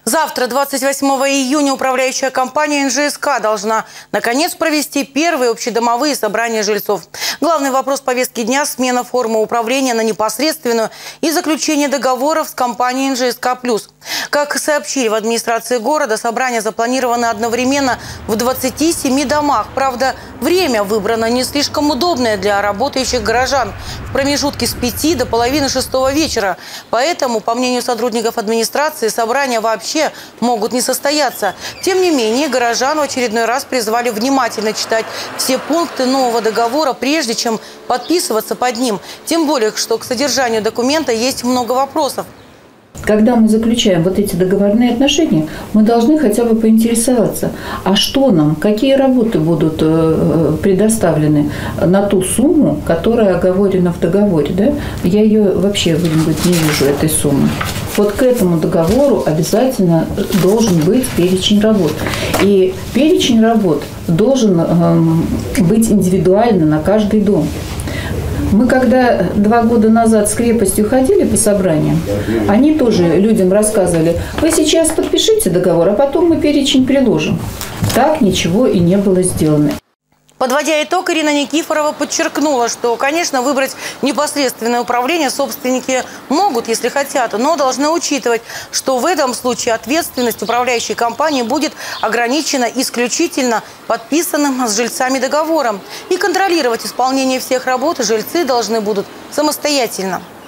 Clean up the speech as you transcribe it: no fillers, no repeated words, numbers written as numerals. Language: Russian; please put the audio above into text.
Завтра, 28 июня, управляющая компания НЖСК должна, наконец, провести первые общедомовые собрания жильцов. Главный вопрос повестки дня – смена формы управления на непосредственную и заключение договоров с компанией НЖСК+. Как сообщили в администрации города, собрания запланированы одновременно в 27 домах. Правда, время выбрано не слишком удобное для работающих горожан в промежутке с 5 до половины 6 вечера. Поэтому, по мнению сотрудников администрации, собрания вообще могут не состояться. Тем не менее, горожан в очередной раз призвали внимательно читать все пункты нового договора, прежде чем подписываться под ним. Тем более, что к содержанию документа есть много вопросов. Когда мы заключаем вот эти договорные отношения, мы должны хотя бы поинтересоваться, а что нам, какие работы будут предоставлены на ту сумму, которая оговорена в договоре. Да? Я ее вообще, не вижу, этой суммы. Вот к этому договору обязательно должен быть перечень работ. И перечень работ должен быть индивидуально на каждый дом. Мы когда 2 года назад с крепостью ходили по собраниям, они тоже людям рассказывали: вы сейчас подпишите договор, а потом мы перечень приложим. Так ничего и не было сделано. Подводя итог, Ирина Никифорова подчеркнула, что, конечно, выбрать непосредственное управление собственники могут, если хотят, но должны учитывать, что в этом случае ответственность управляющей компании будет ограничена исключительно подписанным с жильцами договором. И контролировать исполнение всех работ жильцы должны будут самостоятельно.